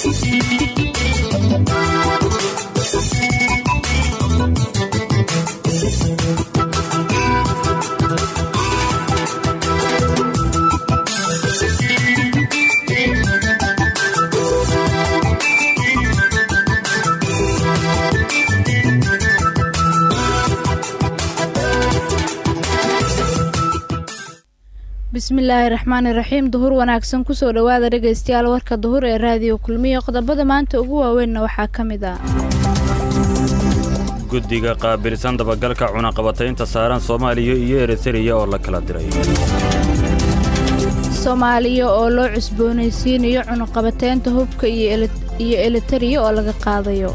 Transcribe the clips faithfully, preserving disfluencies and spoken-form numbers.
bismillaahi raxmaani raxiim duhur wanaagsan ku soo dhawaada dhageystayaal warka duhur ee raadiyo kulmiye qodobada maanta ugu waaweyn waxaa kamid ah guddiga qaabilsan dabagalka cunaqabataynta saaran Soomaaliya iyo Eritrea oo la kala diray Soomaaliya oo loo cusboonaysiinayo cunaqabataynta hubka iyo Eritrea oo laga qaadayo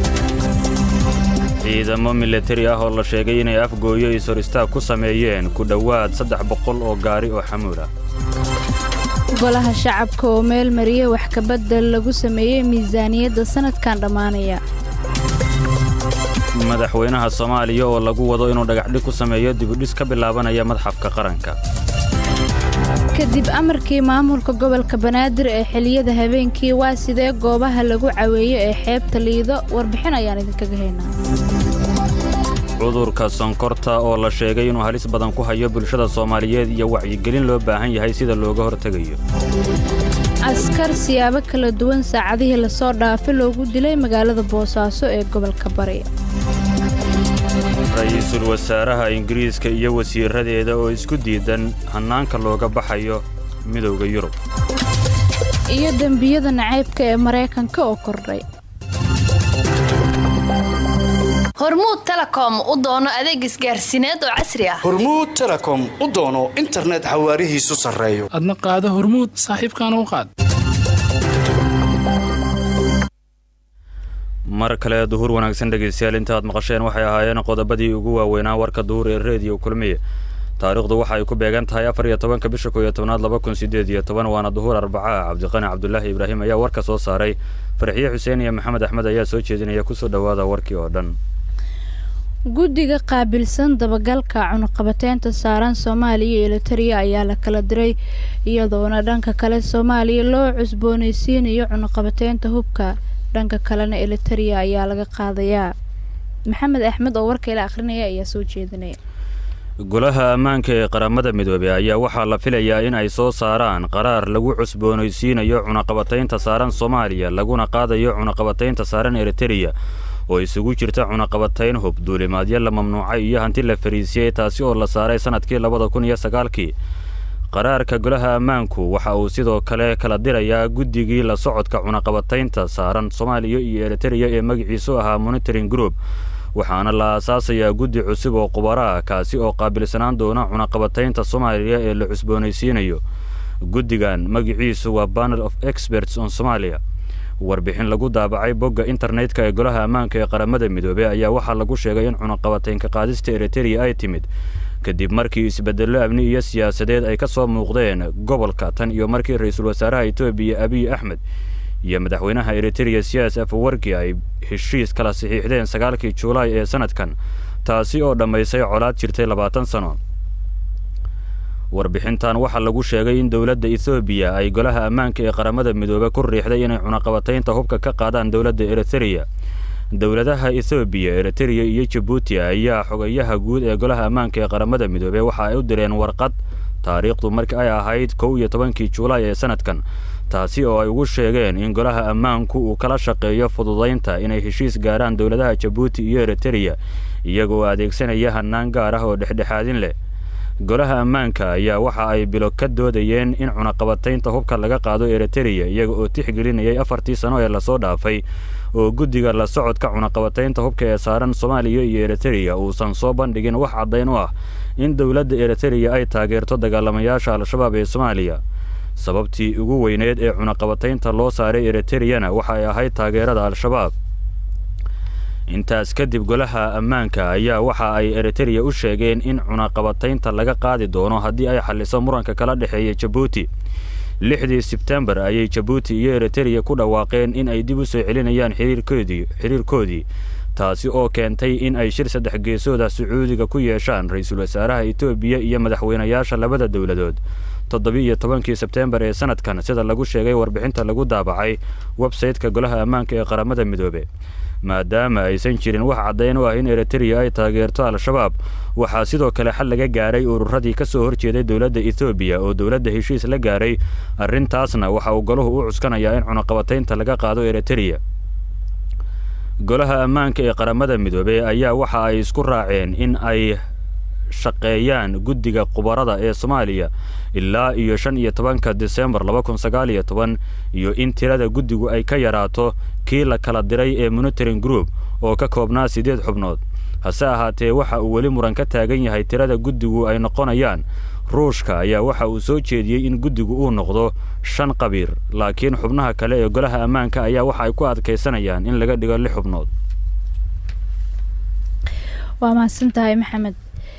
ciidamo military ah oo la sheegay inay afgooyo iyo soristaag ku sameeyeen ku dhawaad saddex boqol oo gaari oo xamuul ah golaha shacabka oo meel mariyay wax ka bedel lagu sameeyay miisaaniyadda sanadkan dhamaanaya madaxweynaha Soomaaliya oo lagu wado inuu dhagax dhig ku sameeyo dib u dhis ka bilaabanaya madaxafka qaranka kadib amarkii maamulka gobolka Banaadir ee xiliyada habeenkii waa sidee goobaha lagu caweeyo ee xeebta Liido warbixin ayaan idinkaga haynaa cudurka sonkorta oo la sheegay inuu halis badan ku hayo bulshada Soomaaliyeed iyo wacyigelin loo baahan yahay sida looga hortagayo askar siyaabo kala duwan saacadihii la soo dhaafay loogu dilay magaalada Boosaaso ee gobolka Bari ra'iisul wasaaraha Ingiriiska iyo wasiiradeeda oo isku diidan hanaanka looga baxayo midowga Yurub iyo dambiyada nacaybka ee Mareykanka oo kordhay Hormuud Telecom u doono adeeg isgaarsiineed oo casri ah Hormuud Telecom u doono internet xawaarihiisu sareeyo adna qaado Hormuud saaxiibkana u qaad mar kale duhur wanaagsan dhageystayaal inta aad maqasheen waxay ahaayeen qodobadii ugu waaweynaa warka duhur ee radio kulmiye taariikhdu waxa ay ku beegan tahay afar iyo tobanka bisha koob iyo tobnaad laba kun sideed iyo toban waana duhur arbaca Cabdiqani Cabdullaahi Ibraahim ayaa warka soo saaray Farxiye Xuseen iyo Maxamed Axmed ayaa soo jeedinaya ku soo dhawaada warkii oo dhan guddiga qaabilsan dabagalka cunaqabataynta saaran Soomaaliya iyo Eritrea ayaa la kala diray iyadoona dhanka kale Soomaaliya loo cusboonaysiinayo cunaqabataynta hubka dhanka kalena Eritrea ayaa laga qaadayaa Maxamed Axmed oo warka ila akhrinaya ayaa soo jeedinaya golaha ammaanka ee qaramada midoobay ayaa waxaa la filayaa in ay soo saaraan qaraar lagu cusboonaysiinayo cunaqabataynta saaran Soomaaliya laguna qaadayo cunaqabataynta saaran Eritrea oo isugu jirta cunaqabatayn hub duulimaadyo la mamnuucay iyo hanti la fariisiyay taasi oo la saaray sanadkii laba kun iyo sagaal kii qaraarka golaha ammaanku waxa uu sidoo kale kala dirayaa guddigii la socodka cunaqabataynta saaran Soomaaliya iyo Eritrea ee magaciisu ahaa monitoring group waxaana la aasaasaya guddi cusub oo qubara kaasi oo qaabilsanaan doona cunaqabataynta Soomaaliya ee la cusboonaysiinayo guddigan magaciisu waa Panel of Experts on Somalia warbixin lagu daabacay bogga internetka ee golaha ammaanka ee qaramada midoobay ayaa waxa lagu sheegay in cunaqabataynka qaadista Eritrea ay timid kadib markii isbeddello amni iyo siyaasadeed ay ka soo muuqdeen gobolka tan iyo markii ra'iisul wasaaraha Itoobiya Abiy Ahmed iyo madaxweynaha Eritrea Siyaas Afwerki ay heshiis kala saxiixdeen sagaalkii Juulaay ee sanadkan taasi oo dhameysay colaad jirtay labaatan sano warbixintan waxa lagu sheegay in dawladda Itoobiya ay golaha ammaanka ee qaramada midoobay ku riixday inay cunaqabataynta hubka ka qaadaan dawladda Eritrea dawladaha Itoobiya Eritrea iyo Djibouti ayaa xogayaha guud ee golaha ammaanka ee qaramada midoobay waxa ay u direen warqad taariikhdu markii ay ahayd kow iyo tobankii Juulaay ee sanadkan taasi oo ay ugu sheegeen in golaha ammaanku uu kala shaqeeyo fududeynta inay heshiis gaaraan dawladaha Djibouti iyo Eritrea iyagoo adeegsanaya hanaan gaar ah oo dhexdhexaadin leh golaha ammaanka ayaa waxa ay bilo ka doodayeen in cunaqabataynta hubka laga qaado Eritrea iyaga oo tixgelinayay afartii sano ee la soo dhaafay oo guddiga la socodka cunaqabataynta hubka ee saaran Soomaaliya iyo Eritrea uusan soo bandhigin wax cadeyn u ah in dawladda Eritrea ay taageerto dagaalamayaasha Al-Shabaab ee Soomaaliya sababtii ugu weyneed ee cunaqabataynta loo saaray Eritrea waxa ay ahayd taageerada Al-Shabaab intaas kadib golaha ammaanka ayaa waxa ay Eritrea u sheegeen in cunaqabataynta laga qaadi doono haddii ay xalliso muranka kala dhaxeeya Djibouti lixdii September ayay Djibouti iyo Eritrea ku dhawaaqeen in ay dib u soo celinayaan xiriirkoodii xiriirkoodii taasi oo keentay in ay shir saddex geesooda Sacuudiga ku yeeshaan ra'iisul wasaaraha Itoobiya iyo madaxweynayaasha labada dawladood toddobiyo tobankii Sebteembar ee sanadkan sida lagu sheegay warbixinta lagu daabacay website-ka Golaha Ammaanka ee Qaramada Midoobay. maadaama aysan jirin wax caddayn u ah in Eritrea ay taageerto Al-Shabaab waxaa sidoo kale xal laga gaaray ururadii ka soo horjeeday dawladda Ethiopia oo dawladda heshiis la gaaray arrintaasna waxa uu goluhu u cuskanayaa in cunaqabataynta laga qaado Eritrea. Golaha Ammaanka ee Qaramada Midoobay ayaa waxa ay isku raaceen in ay shaqeeyaan guddiga qubarada ee Soomaaliya ilaa iyo shan iyo tobanka Diseembar laba kun sagaal iyo toban iyo in tirada guddigu ay ka yaraato kii la kala diray ee monitoring group oo ka koobnaa sideed xubnood. hase ahaatee waxa uu weli muran ka taagan yahay tirada guddigu ay noqonayaan. Ruushka ayaa waxa uu soo jeediyay in guddigu uu noqdo shan qabiir laakiin xubnaha kale ee Golaha Ammaanka ayaa waxa ay ku adkeysanayaan in laga dhigo lix xubnood. waa mahadsantahay Maxamed.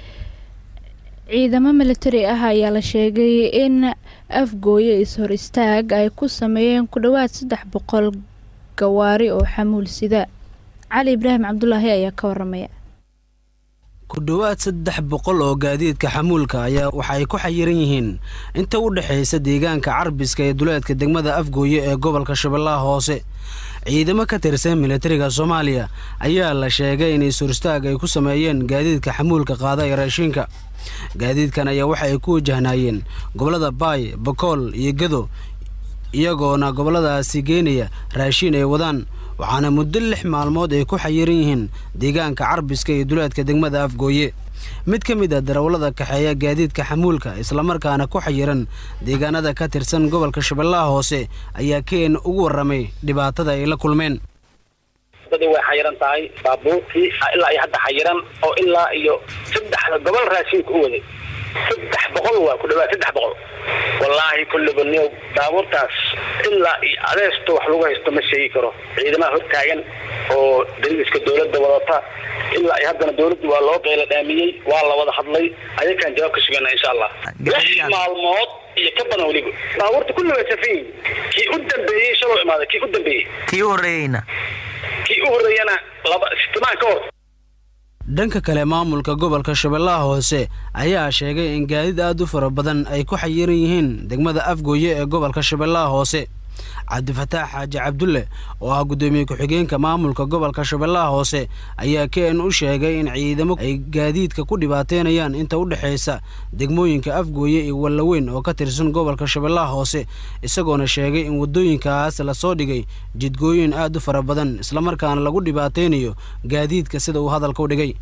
ciidamo military ah ayaa la sheegay in afgooye is-hor istaag ay ku sameeyeen ku dhawaad saddex boqol gawaari oo xamuul sida. Cali Ibraahim Cabdullaahi ayaa ka waramaya. ku dhawaad saddex boqol oo gaadiidka xamuulka ayaa waxa ay ku xayiran yihiin inta u dhaxaysa deegaanka Carbiska ee duleedka degmada Afgooye ee gobolka Shabeellaha Hoose. ciidamo ka tirsan militariga Soomaaliya ayaa la sheegay in is-hor istaag ay ku sameeyeen gaadiidka xamuulka qaada ee raashinka. gaadiidkan ayaa waxa ay ku wajahnaayeen gobolada Baay, Bakool iyo Gado iyagoona goboladaasi geenaya raashin ay wadaan waxaana muddo lix maalmood ay ku xayiran yihiin deegaanka Carbiska ee duleedka degmada Afgooye. mid ka mid ah darawallada kaxeeya gaadiidka xamuulka isla markaana ku xayiran deegaanada ka tirsan gobolka Shabeellaha Hoose ayaa keen ugu waramay dhibaatada ay la kulmeen. dadii way xayiran tahay baabuurtii ilaa ay hadda xayiran oo ilaa iyo saddex gobol raashinka u waday saddex boqol waa ku dhawaad saddex boqol wallaahi kullu banniyo baabuurtaas ilaa iyo adeesto wax lagu haysto ma sheegi karo. ciidamada hor taagan oo dariiska dawladda wadata ilaa ay haddana dawladdu waa loo qeyla dhaamiyey waa la wada hadlay ayakaan jawaab ka suganaa insha Allah. lix maalmood iyo ka badan waliba baabuurta kullu way safiin kii u dambeeyay shalay imaaday kii u dambeeyay kii u horeeyna kii u horeeyana laba simaan ka hor. dhanka kale maamulka gobolka Shabeellaha Hoose ayaa sheegay in gaadiid aad u fara badan ay ku xayiran yihiin degmada Afgooye ee gobolka Shabeellaha Hoose. Cabdifataax Xaaji Cabdulle oo ah gudoomiye ku-xigeenka maamulka gobolka Shabeellaha Hoose ayaa keen u sheegay in ciidamo ay gaadiidka ku dhibaateynayaan inta u dhaxaysa degmooyinka Afgooye iyo Wallaweyn oo ka tirsan gobolka Shabeellaha Hoose isagoona sheegay in wadooyinkaas la soo dhigay jidgooyin aad u fara badan isla markaana lagu dhibaateynayo gaadiidka sida uu hadalka u dhigay.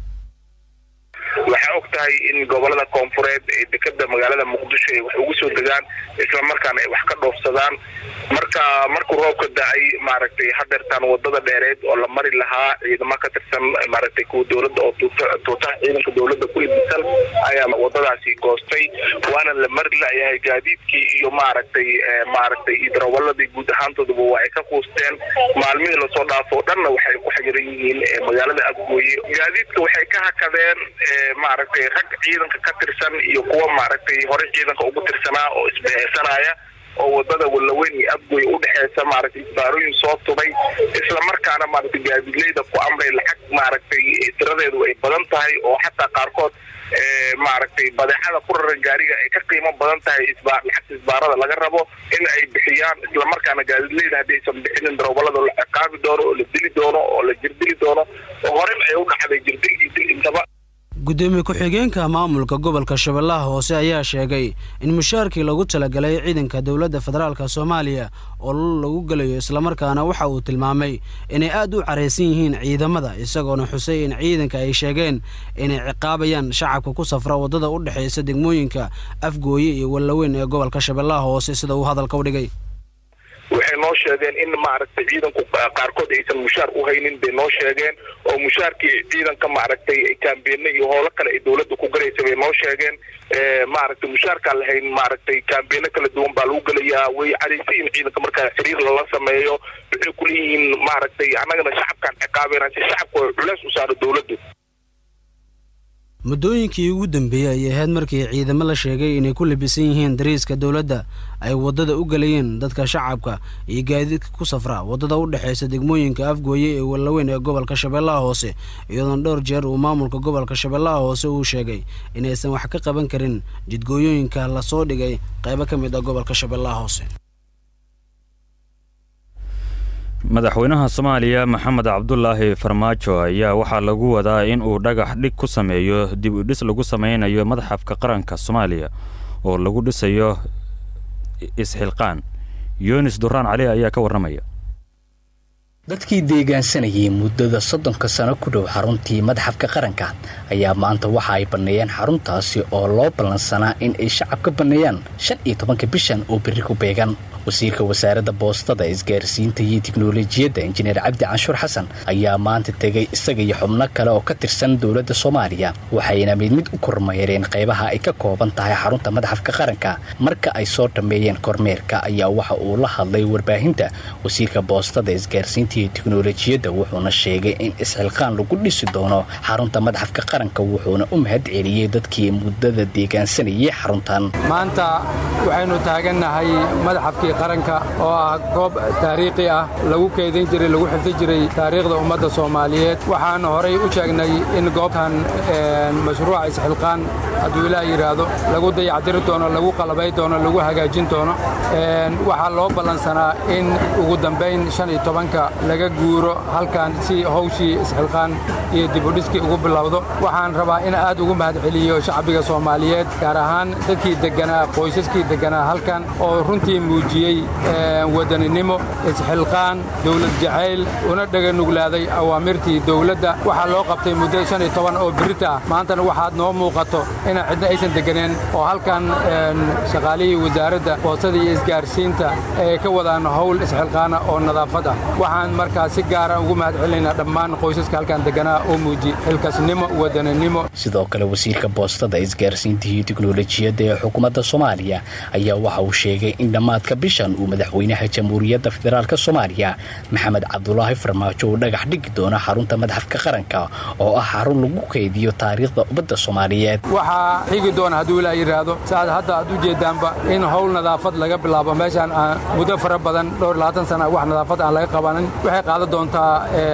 waxaa ogtahay in gobolada koonfureed ee dekada magaalada Muqdisho ay wax ugu soo degaan isla markaana ay wax ka dhoofsadaan marka markuu roobka da'ay maaragtay hadeertaan wadada dheereed oo la mari lahaa ciidamo ka tirsan maaragtay kuwa dawladda oo tuuta ciidanka dawladda ku libisan ayaa wadadaasi goostay waana la mari lahayaa gaadiidkii iyo maaragtay maaragtay idrawalladii guud ahaantooduba waa ay ka quusteen maalmihii la soo dhaafo dhanna waxay ku xayiran yihiin magaalada Afgooye. gaadiidka waxay ka hakadeen maaragtay rag ciidanka ka tirsan iyo kuwa maaragtay hore ciidanka ugu tirsanaa oo isbahaysanaya oo wadada Wallaweyn iyo Afgooye u dhaxaysa maaragtay baarooyin soo tubay isla markaana maaragtay gaadiidleyda ku amray lacag maaragtay tiradeedu ay badan tahay oo xataa qaarkood ee maaragtay badeecada ku raran gaariga ay ka qiimo badan tahay isbaar lacag isbaarada laga rabo in ay bixiyaan isla markaana gaadiidleyda hadii aysan bixinin darawalada la ciqaabi doono oo la dili doono oo la jirdili doono oo hore ay u dhacday jirdil iyo dil intaba. gudoomiye ku-xigeenka maamulka gobolka Shabeellaha Hoose ayaa sheegay in mushaarkii lagu talagalay ciidanka dawladda federaalka Soomaaliya oo lagu galayo isla markaana waxa uu tilmaamay inay aad u careysan yihiin ciidamada isagoona xusay in ciidanka ay sheegeen inay ciqaabayaan shacabka ku safra wadada u dhaxaysa degmooyinka Afgooye iyo Wallaweyn ee gobolka Shabeellaha Hoose sida uu hadalka u dhigay. waxay noo sheegeen in maaragtay ciidanku qaarkood aysan mushaar u haynin bay noo sheegeen oo mushaarkii ciidanka maaragtay ay kaambeena iyo howlo kale ay dawladda ku galaysa bay noo sheegeen maaragtay mushaarka la hayn maaragtay kaambeena kala duwan baa lagu galayaa way careysiin ciidanka markaa xiriir lala sameeyo waxay ku leeyihiin maaragtay annagana shacabkaan ciqaabeena si shacabku culays u saaro dawladdu. muddooyinkii ugu dambeeyey ayay ahayd markii ciidamo la sheegay inay ku labisan yihiin dariiska dowladda ay waddada u galayeen dadka shacabka iyo gaadiidka ku safra waddada u dhexaysa degmooyinka Afgooye ee Wallaweyn ee gobolka Shabeellaha Hoose iyadoo dhowr jeer uu maamulka gobolka Shabeellaha Hoose uu sheegay inaysan wax ka qaban karin jidgooyooyinka la soo dhigay qaybo ka mid ah gobolka Shabeellaha Hoose. madaxweynaha Soomaaliya Maxamed Cabdullaahi Farmaajo ayaa waxaa lagu wadaa in uu dhagax dhig ku sameeyo dib u dhis lagu sameynayo madaxafka qaranka Soomaaliya oo lagu dhisayo isxilqaan. Yunis Duraan Cali ayaa ka waramaya. dadkii deegaansanayay muddada soddonka sano ku dhow xaruntii madaxafka qaranka ayaa maanta waxa ay baneeyeen xaruntaasi oo loo ballansanaa in ay shacabka baneeyaan shan iyo tobanka bishan oo berri ku beegan. wasiirka wasaaradda boostada isgaarsiinta iyo tiknoolajiyadda injineer Cabdi Canshuur Xasan ayaa maanta tegay isaga iyo xubno kale oo ka tirsan dowladda Soomaaliya waxayna mid mid u kormeereen qaybaha ay ka kooban tahay xarunta madaxafka qaranka. marka ay soo dhameeyeen kormeerka ayaa waxa uu la hadlay warbaahinta. wasiirka boostada isgaarsiinta iyo tiknoolajiyadda wuxuuna sheegay in isxilqaan lagu dhisi doono xarunta madaxafka qaranka wuxuuna u mahad celiyay dadkii muddada deegaansanayay xaruntan. maanta waxaynu taaganahay madaxafka qaranka oo ah goob taariikhi ah lagu keedin jiray lagu xifdin jiray taariikhda ummadda Soomaaliyeed. waxaan horay u sheegnay in goobtan mashruuca isxilqaan hadduu Ilaahay yiraahdo lagu dayactiri doono lagu qalabay doono lagu hagaajin doono. waxaa loo ballansanaa in ugu dambeyn shan iyo tobanka laga guuro halkan si hawshii isxilqaan iyo dib u dhiskii ugu bilowdo. waxaan rabaa in aad ugu mahad celiyo shacbiga Soomaaliyeed gaar ahaan dadkii deganaa qoysaskii deganaa halkan oo runtii muujiyay wadaninimo isxilqaan dawlad jacayl una dhaga nuglaaday awaamirtii dawladda. waxaa loo qabtay muddo shan iyo toban oo birita ah maantana waxaad noo muuqato in cidna aysan deganeen oo halkan shaqaalihii wasaaradda boostada iyo isgaarsiinta ay ka wadaan hawl isxilqaana oo nadaafad ah. waxaan markaa si gaar ah ugu mahad celinaynaa dhammaan qoysaska halkan deganaa oo muujiyay xilkasnimo wadaninimo. sidoo kale wasiirka boostada isgaarsiinta iyo tiknoolajiyadda ee xukuumadda Soomaaliya ayaa waxa uu sheegay in dhamaadka bishan uu madaxweynaha Jamhuuriyadda Federaalka Soomaaliya Maxamed Cabdullaahi Farmaajo uu dhagax dhigi doono xarunta madaxafka qaranka oo ah xarun lagu keydiyo taariikhda ummadda Soomaaliyeed. waxaa xigi doona hadduu Ilaahay yiraahdo saad hadda aad u jeedaanba in hawl nadaafad laga bilaabo meeshan muddo fara badan dhowr iyo labaatan sano wax nadaafad aan laga qabanin. waxay qaadan doontaa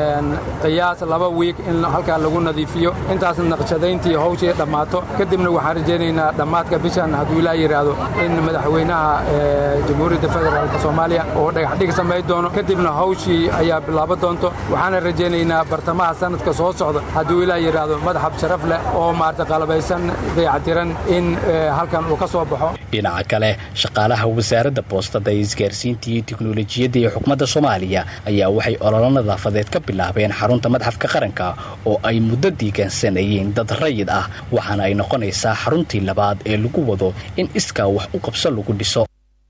qiyaas laba week in halka lagu nadiifiyo intaas naqshadayntii hawshii dhamaato kadibna waxaan rajaynaynaa dhamaadka bishan hadduu Ilaahay yiraahdo in madaxweynaha Jamhuuriyadda Federaalka Soomaaliya oo dhagax dhig sameey doono kadibna hawshii ayaa bilaaban doonto. waxaan rajaynaynaa bartamaha sanadka soo socda hadduu Ilaahay yiraahdo madaxaf sharaf leh oo maarta qalabaysan dayactiran in halkan uu ka soo baxo. dhinaca kale shaqaalaha wasaaradda boostada isgaarsiinta iyo tiknoolajiyadda ee xukuumadda Soomaaliya ayaa waxay olole nadaafadeed ka bilaabeen xarunta madaxafka qaranka oo ay muddo deegaansanayeen dad rayid ah waxaana ay noqonaysaa xaruntii labaad ee lagu wado in iskaa wax u qabso lagu dhiso.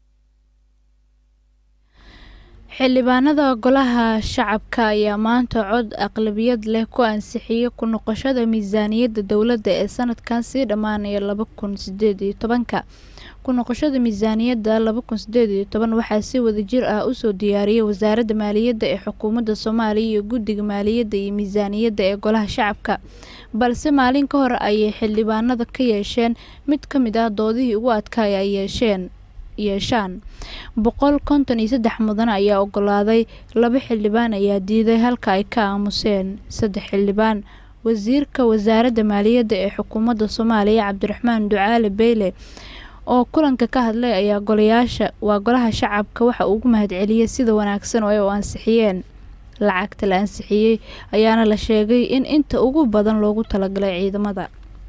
xildhibaanada golaha shacabka ayaa maanta cod aqlabiyad leh ku ansixiyay ku noqoshada miisaaniyadda dowladda ee sanadkan sii dhammaanaya laba kun sideed iyo tobanka. ku noqoshada miisaaniyadda laba kun sideed iyo toban waxaa si wadajir ah u soo diyaariyay wasaaradda maaliyadda ee xukuumadda Soomaaliya iyo guddiga maaliyadda iyo miisaaniyadda ee golaha shacabka. balse maalin ka hor ayay xildhibaanada ka yeesheen mid ka mid ah doodihii ugu adkaay ay yeesheen yeeshaan boqol konton iyo saddex mudan ayaa ogolaaday laba xildhibaan ayaa diiday halka ay ka aamuseen saddex xildhibaan. wasiirka wasaaradda maaliyadda ee xukuumadda Soomaaliya Cabdiraxmaan Ducaale Beyle oo kulanka ka hadlay ayaa golayaasha waa golaha shacabka waxa uu ugu mahad celiyay sida wanaagsan oo ay u ansixiyeen. lacagta la ansixiyay ayaana la sheegay in inta ugu badan loogu talagalay ciidamada.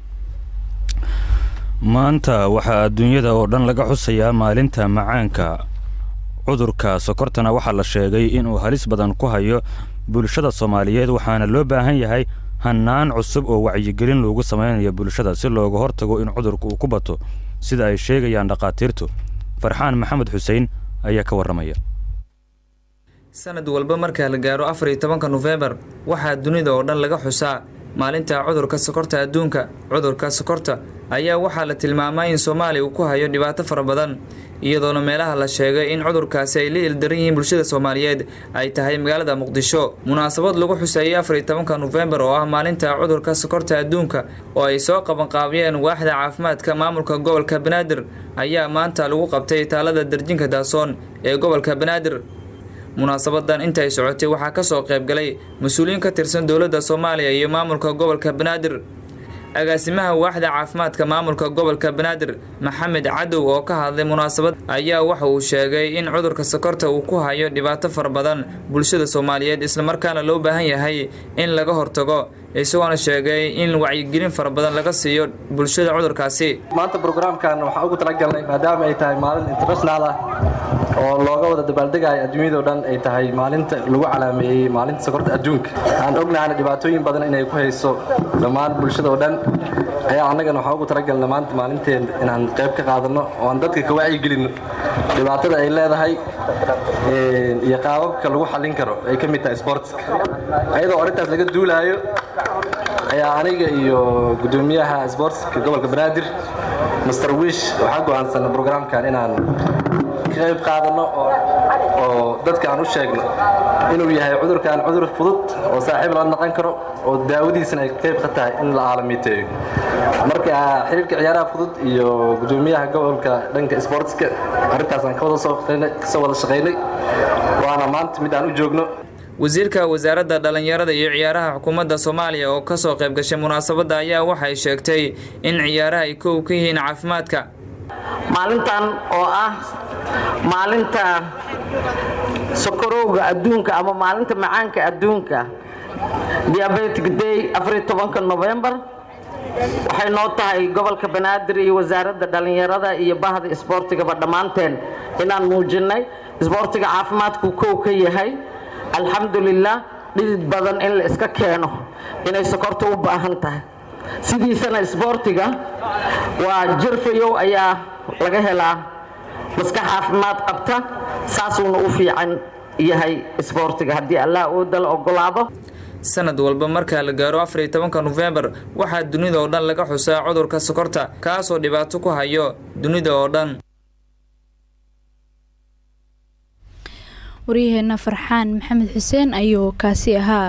maanta waxaa adduunyada oo dhan laga xusayaa maalinta macaanka. cudurka sokortana waxaa la sheegay inuu halis badan ku hayo bulshada Soomaaliyeed waxaana loo baahan yahay hannaan cusub oo wacyigelin loogu sameynayo bulshada si looga hortago in cudurku uu ku bato sida ay sheegayaan dhaqaatiirtu. Farxaan Maxamed Xuseen ayaa ka waramaya. sanad walba marka la gaaro afar iyo tobanka November waxaa dunida oo dhan laga xusaa maalinta cudurka sokorta adduunka. Cudurka sokorta ayaa waxaa la tilmaamay in Soomaaliya uu ku hayo dhibaato fara badan, iyadoona meelaha la sheegay in cudurkaasi ay la ildaran yihiin bulshada Soomaaliyeed ay tahay magaalada Muqdisho. Munaasabad lagu xuseeyay afar iyo tobanka November oo ah maalinta cudurka sokorta adduunka oo ay soo qaban qaabiyeen waaxda caafimaadka maamulka gobolka Banaadir ayaa maanta lagu qabtay taalada Darjinka Daasoon ee gobolka Banaadir. Munaasabadan intay socotay waxaa ka soo qayb galay mas'uuliyiin ka tirsan dowladda Soomaaliya iyo maamulka gobolka Banaadir. agaasimaha waaxda caafimaadka maamulka gobolka Banaadir Maxamed Cadow oo ka hadlay munaasabad ayaa waxa uu sheegay in cudurka sokorta uu ku hayo dhibaato far badan bulshada Soomaaliyeed isla markaana loo baahan yahay in laga hortago, isagoo sheegay in wacyigelin far badan laga siiyo bulshada cudurkaasi. maanta programkan waxa ugu talagalnay maadaama ay tahay maalin international ah oo looga wada dabaaldegay adduunyada oo dhan ay tahay maalinta lagu calaameeyay maalinta sokorta adduunka. aan ognahay dhibaatooyin badan inay ku hayso dhammaan bulshada oo dhan ayaa anagana waxa ugu talagalnay maanta maalinteen inaan qayb ka qaadano oo aan dadka ka wacyigelino dhibaatada ay leedahay ee iyo qaababka lagu xallin karo ay ka mid tahay sportska. ayadoo arintaas laga duulayo ayaa aniga iyo gudoomiyaha sportska gobolka Banaadir Mister Wish waxa go'aansan programkan inaan qayb qaadano oo dadka aan u sheegno inuu yahay cudurkan cudur fudud oo saaxiib la noqon karo oo daawadiisana ay qayb ka tahay in la caalamiiteeyo. marka xiriirka ciyaaraha fudud iyo gudoomiyaha gobolka dhanka sportska arintaas aan ka wada soo qeynay ka wada shaqeynay waana maanta mid aan u joogno. wasiirka wasaaradda dhalinyarada iyo ciyaaraha xukuumadda Soomaaliya oo ka soo qayb gashay munaasabada ayaa waxay sheegtay in ciyaaraha ay koow ka yihiin caafimaadka. maalintan oo ah maalinta sokorowga adduunka ama maalinta macaanka adduunka Diabetic Day afar iyo tobanka November waxay noo tahay gobolka Banaadir iyo wasaaradda dhalinyarada iyo bahda isboortiga dhamaanteen inaan muujinay isboortiga caafimaadku koow ka yahay. alxamdulillah dhidid badan in la iska keeno inay sokorta u baahan tahay. sidiisana isboortiga waa jirfayow ayaa laga helaa maskax caafimaad qabta, saasuuna u fiican yahay isboortiga haddii Allah uu dal ogolaado. sanad walba marka la gaaro afar iyo tobanka November waxaa dunida oo dhan laga xusaa cudurka sokorta kaas oo dhibaato ku hayo dunida oo dhan. wariyaheenna Farxaan Maxamed Xuseen ayuu kaasi ahaa.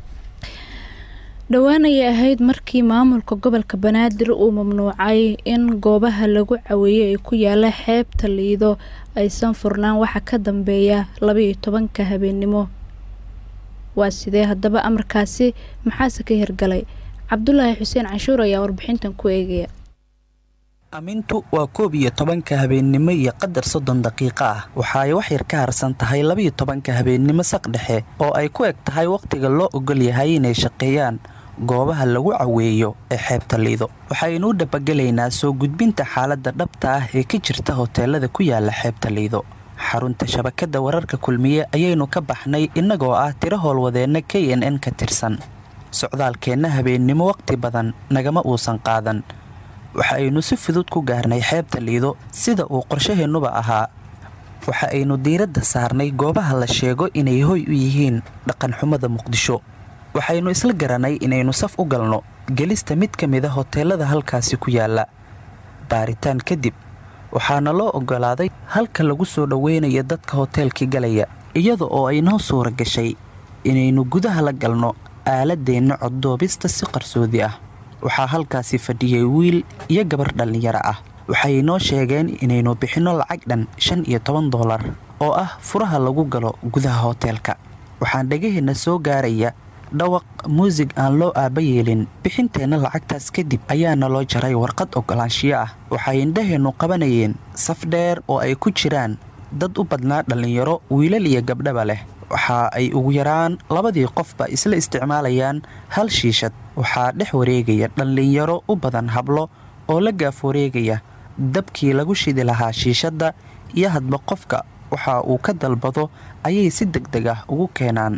dhawaan ay ahayd markii maamulka gobolka Banaadir uu mamnuucay in goobaha lagu caweeyo ay ku yaala xeebta Liido aysan furnaan waxa ka dambeeya laba iyo tobanka habeenimo. waa sidee haddaba amarkaasi maxaa ka hirgalay? Cabdullaahi Xuseen Canshuur ayaa warbixintan ku eegaya. Amintu waa koob iyo tobanka habeenimo iyo qadar soddon daqiiqo ah. waxa ay wax yar ka harsan tahay laba iyo tobanka habeenimo saq dhexe oo ay ku eg tahay waqtiga loo ogol yahay inay shaqeeyaan goobaha lagu caweeyo ee xeebta Liido. waxaynu dabagalaynaa soo gudbinta xaaladda dhabta ah ee ka jirta hoteelada ku yaala xeebta Liido. xarunta shabakada wararka kulmiye ayaynu ka baxnay inagoo ah tiro howlwadeena K N N ka tirsan. socdaalkeena habeenimo waqti badan nagama uusan qaadan. waxaynu si fudud ku gaarnay xeebta Liido sida uu qorshaheenuba ahaa. waxa aynu diiradda saarnay goobaha la sheego inay hoy u yihiin dhaqan xumada Muqdisho. waxaynu isla garanay inaynu saf u galno gelista mid ka mid ah hoteelada halkaasi ku yaala. baaritaan kadib waxaana loo ogolaaday halka lagu soo dhaweynayo dadka hoteelkii galaya, iyada oo ay noo suura gashay inaynu gudaha la galno aaladeenna coddoobista si qarsoodi ah. waxaa halkaasi fadhiyay wiil iyo gabar dhalinyaro ah. waxay noo sheegeen inaynu bixino lacag dhan shan iyo toban doolar oo ah furaha lagu galo gudaha hoteelka. waxaan dhagaheena soo gaaraya dhawaq muusig aan loo aaba yeelin. bixinteena lacagtaas kadib ayaana loo jaray warqad ogolaanshiyo ah. waxay indhaheenu qabanayeen saf dheer oo ay ku jiraan dad u badnaa dhalinyaro, wiilal iyo gabdhaba leh. waxa ay ugu yaraan labadii qofba isla isticmaalayaan hal shiishad. waxaa dhex wareegaya dhalinyaro u badan hablo oo la gaaf wareegaya dabkii lagu shidi lahaa shiishadda, iyo hadba qofka waxa uu ka dalbado ayay si degdeg ah ugu keenaan.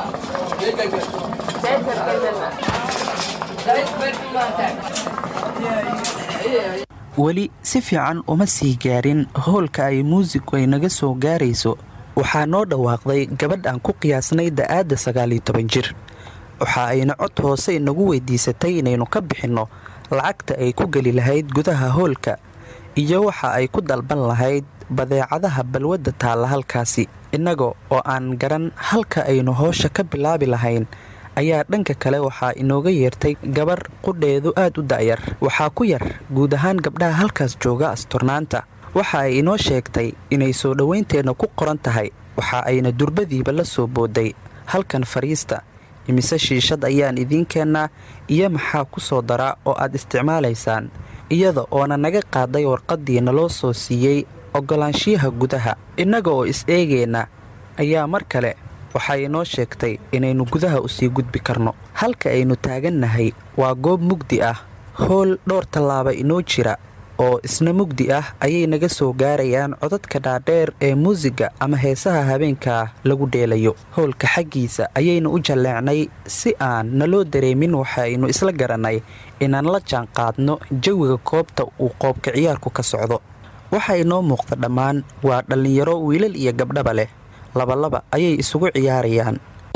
weli si fiican uma sii gaarin hoolka ay muusigu ay naga soo gaarayso. waxaa noo dhawaaqday gabadh aan ku qiyaasnay da'aadda sagaal iyo toban jir. waxa ayna cod hoose inagu weydiisatay inaynu ka bixinno lacagta ay ku geli lahayd gudaha hoolka iyo waxa ay ku dalban lahayd badeecadaha balwadda taalla halkaasi. innaga oo aan garan halka aynu howsha ka bilaabi lahayn ayaa dhanka kale waxaa inooga yeertay gabar qudheedu aad u da'yar. waxaa ku yar guud ahaan gabdhaha halkaas jooga asturnaanta. waxa ay inoo sheegtay inay soo dhowaynteenna ku qoran tahay. waxa ayna durbadiiba la soo booday halkan fariista. imise shiishad ayaan idiin keennaa iyo maxaa ku soo daraa oo aad isticmaalaysaan, iyada oona naga qaaday warqaddiina loo soo siiyey oggolaanshiyaha gudaha. innaga oo is-eegeenna ayaa mar kale waxay inoo sheegtay inaynu gudaha u sii gudbi karno. halka aynu taagannahay waa goob mugdi ah. hool dhowr tallaaba inoo jira oo isna mugdi ah ayay naga soo gaarayaan codadka dhaadheer ee muusiga ama heesaha habeenkaa lagu dheelayo. howlka xaggiisa ayaynu u jalleecnay si aan naloo dareemin. waxaynu isla garannay inaan la jaanqaadno jawiga goobta uu qoobka ciyaarku ka socdo. waxa inoo muuqda dhammaan waa dhallinyaro wiilal iyo gabdhaba leh. labalaba ayay isugu ciyaarayaan.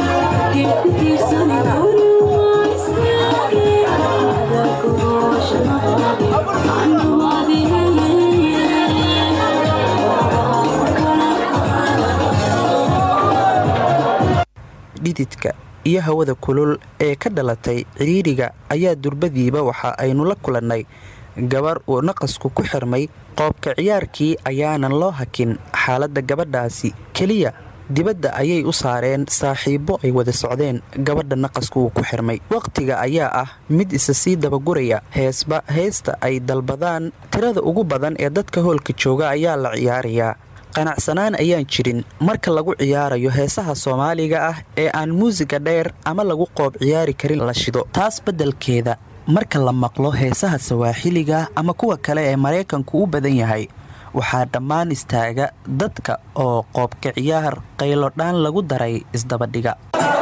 dhididka iyo hawada kulul ee ka dhalatay ciriiriga ayaa durbadiiba waxa aynu la kulannay gabar uu naqasku ku xirmay. qoobka ciyaarkii ayaanan loo hakin xaaladda gabadhaasi keliya. dibadda ayay u saareen saaxiibbo ay wada socdeen gabadha naqasku uu ku xirmay. wakhtiga ayaa ah mid isa sii dabaguraya. heesba heesta ay dalbadaan tirada ugu badan ee dadka hoolka jooga ayaa la ciyaarayaa. qanacsanaan ayaan jirin marka lagu ciyaarayo heesaha Soomaaliga ah ee aan muusiga dheer ama lagu qoob ciyaari karin la shido. taas beddelkeeda marka la maqlo heesaha Sawaaxiliga ama kuwa kale ee Mareykanku u badan yahay, waxaa dhammaan istaaga dadka oo qoobka ciyaar qaylo dhaan lagu daray isdabadhiga.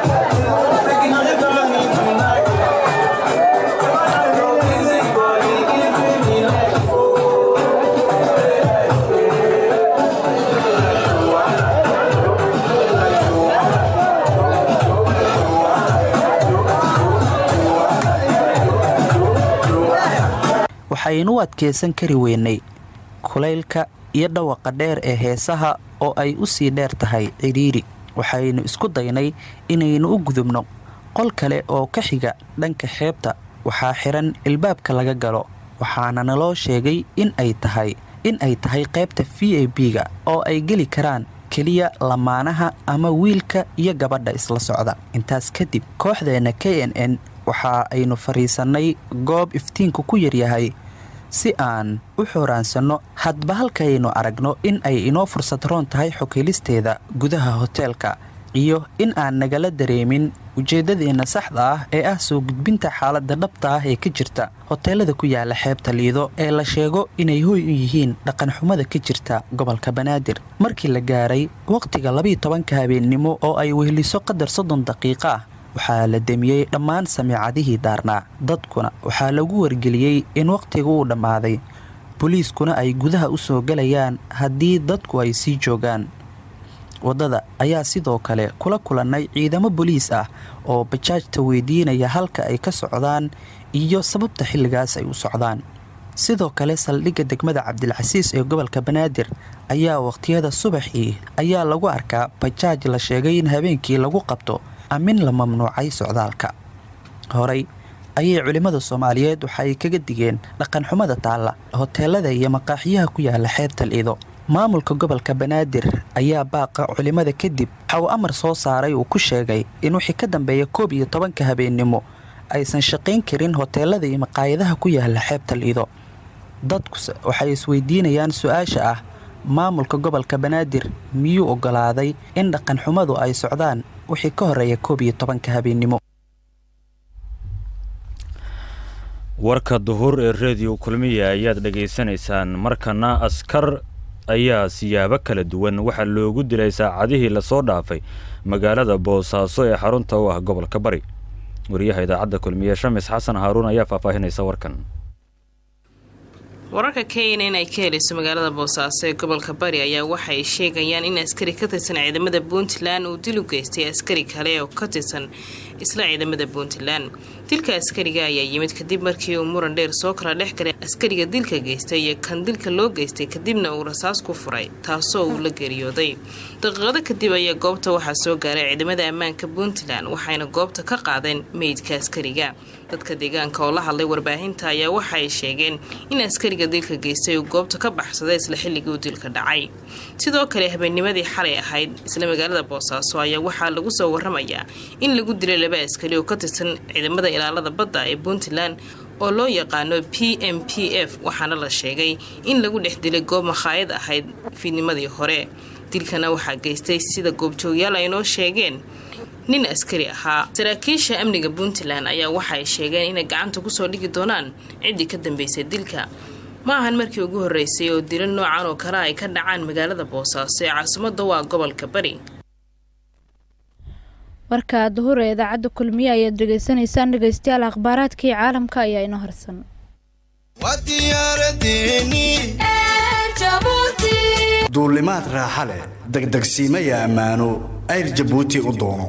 waxaynu adkeysan kari weynay kulaylka iyo dhawaqa dheer ee heesaha oo ay u sii dheer tahay ciriiri. waxaynu isku daynay inaynu u gudubno qol kale oo ka xiga dhanka xeebta. waxaa xiran ilbaabka laga galo, waxaana naloo sheegay in ay tahay in ay tahay qaybta v a b-ga oo ay geli karaan keliya lamaanaha ama wiilka iyo gabadha isla socda. intaas kadib kooxdeena k n n waxa aynu fariisannay goob iftiinku ku yaryahay si aan u xooraansanno hadba halkaynu aragno in ay inoo fursad roon tahay xogelisteeda gudaha hoteelka iyo in aan nagala dareemin ujeeddadeenna saxda ah ee ah soo gudbinta xaaladda dhabta ah ee ka jirta hoteelada ku yaala xeebta Liido ee la sheego inay hooy u yihiin dhaqan-xumada ka jirta gobolka Banaadir. markii la gaaray waqtiga laba iyo tobanka habeennimo oo ay weheliso qadar soddon daqiiqo ah, waxaa la demiyey dhammaan samiicadihii daarnaa. dadkuna waxaa lagu wargeliyey in waqtigu uu dhammaaday, booliiskuna ay gudaha u soo galayaan haddii dadku ay sii joogaan. waddada ayaa sidoo kale kula kulannay ciidamo booliis ah oo bajaajta weydiinaya halka ay ka socdaan iyo sababta xilligaas ay u socdaan. sidoo kale saldhigga degmada Cabdilcasiis ee gobolka Banaadir ayaa waqtiyada subaxii ayaa lagu arkaa bajaaj la sheegay in habeenkii lagu qabto amin la mamnuucay socdaalka. horay ayay culimada Soomaaliyeed waxay kaga digeen dhaqan-xumada taalla hoteelada iyo maqaaxiyaha ku yaala xeebta Liido. maamulka gobolka Banaadir ayaa baaqa culimada kadib waxa uu amar soo saaray uu ku sheegay in wixii ka dambeeya koob iyo tobanka habeennimo aysan shaqayn karin hoteelada iyo maqaayadaha ku yaala xeebta Liido. dadku waxay isweydiinayaan su'aasha ah, maamulka gobolka Banaadir miyuu ogolaaday in dhaqan-xumadu ay socdaan wixii ka horeeya koob iyo tobanka habeennimo? warka duhur ee radio kulmiye ayaad dhageysanaysaan. markana askar ayaa siyaabo kala duwan waxa loogu dilay saacadihii la soo dhaafay magaalada Boosaaso ee xarunta u ah gobolka Bari. wariyaha idaacadda kulmiye Shamis Xasan Haaruun ayaa faahfaahinaysa warkan. wararka Kenya in ay ka helayso magaalada Boosaaso ee gobolka Bari ayaa waxay sheegayaan in askari ka tirsan ciidamada Puntland uu dil u geystay askari kale oo ka tirsan isla ciidamada Puntland. Dilka askariga ayaa yimid kadib markii uu muran dheer soo kala dhex galay askariga dilka geystay iyo kan dilka loo geystay kadibna uu rasaas ku furay taasoo uu la geeriyooday. Daqiiqado kadib ayaa goobta waxaa soo gaaray ciidamada ammaanka Puntland waxayna goobta ka qaadeen meydka askariga. dadka deegaanka oo la hadlay warbaahinta ayaa waxa ay sheegeen in askariga dilka geystay uu goobta ka baxsaday isla xilligii uu dilka dhacay. sidoo kale habeennimadii xalay ahayd isla magaalada Boosaaso ayaa waxaa lagu soo waramayaa in lagu dilay laba askari oo ka tirsan ciidamada ilaalada badda ee Puntland oo loo yaqaano P M P F waxaana la sheegay in lagu dhex dilay goob makhaayad ahayd fiidnimadii hore. dilkana waxaa geystay sida goobjoogayaal ay noo sheegeen nin askari ahaa. saraakiisha amniga Puntland ayaa waxa ay sheegeen inay gacanta ku soo dhigi doonaan cidii ka dambeysay dilka. ma ahan markii ugu horeysay oo dilo noocan oo kale ay ka dhacaan magaalada Boosaaso ee caasimadda waa gobolka Bari. marka duhur ee idaacadda kulmiye ayaad dhageysanaysaan dhageystayaal akhbaaraadkii caalamka ayaa inoo harsan. duulimaad raaxa leh degdegsiimaya ammaano ayr Jabuuti u doono.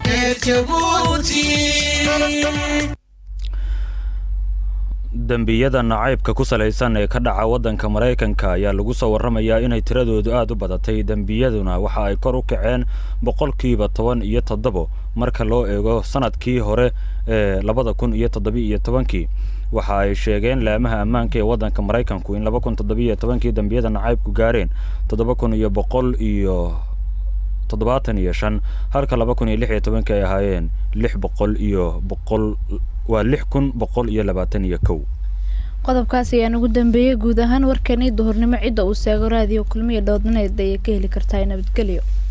dambiyada nacaybka ku salaysan ee ka dhaca wadanka Mareykanka ayaa lagu soo waramayaa inay tiradoodu aad u badatay. dambiyaduna waxa ay kor u kaceen boqolkiiba toban iyo toddoba marka loo eego sanadkii hore ee labada kun iyo toddoba iyo tobankii. waxa ay sheegeen laamaha ammaanka ee wadanka Mareykanku in laba kun toddoba iyo tobankii dambiyada nacaybku gaareen toddoba kun iyo boqol iyo toddobaatan iyo shan halka laba kun iyo lix iyo tobankii ay ahaayeen lix boqol iyo boqol waa lix kun boqol iyo labaatan iyo kow. qodobkaas ayaa ugu dambeeyay guud ahaan warkani duhurnimo cid uu saago raadiyo kulmiye doodnayd ay ka heli kartaa nabadgelyo.